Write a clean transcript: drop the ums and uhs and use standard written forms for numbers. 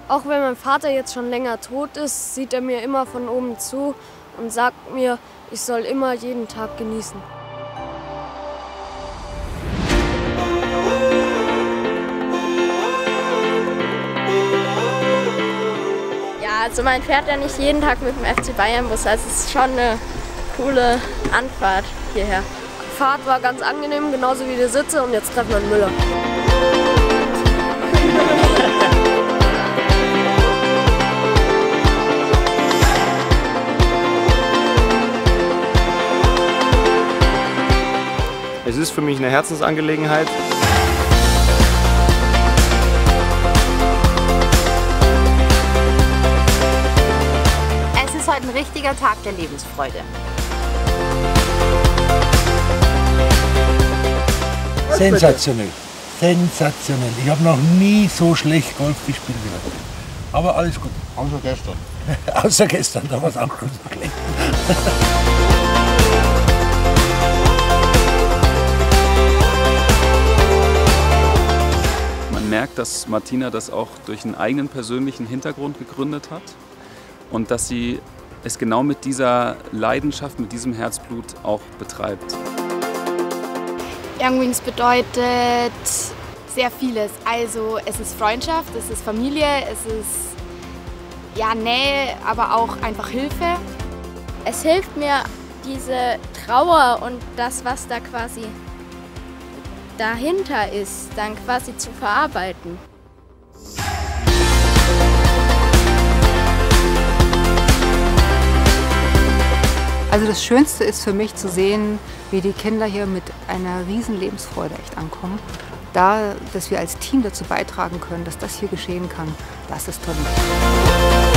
Auch wenn mein Vater jetzt schon länger tot ist, sieht er mir immer von oben zu und sagt mir, ich soll immer jeden Tag genießen. Ja, also man fährt ja nicht jeden Tag mit dem FC Bayern Bus, also es ist schon eine coole Anfahrt hierher. Die Fahrt war ganz angenehm, genauso wie die Sitze, und jetzt treffen wir den Müller. Es ist für mich eine Herzensangelegenheit. Es ist heute ein richtiger Tag der Lebensfreude. Sensationell, sensationell. Ich habe noch nie so schlecht Golf gespielt wie heute. Aber alles gut. Außer gestern. Außer gestern, da war es auch schon so schlecht. Man merkt, dass Martina das auch durch einen eigenen persönlichen Hintergrund gegründet hat und dass sie es genau mit dieser Leidenschaft, mit diesem Herzblut auch betreibt. Young Wings bedeutet sehr vieles. Also es ist Freundschaft, es ist Familie, es ist ja, Nähe, aber auch einfach Hilfe. Es hilft mir, diese Trauer und das, was da quasi dahinter ist, dann quasi zu verarbeiten. Also das Schönste ist für mich zu sehen, wie die Kinder hier mit einer riesen Lebensfreude echt ankommen. Dass wir als Team dazu beitragen können, dass das hier geschehen kann, das ist toll.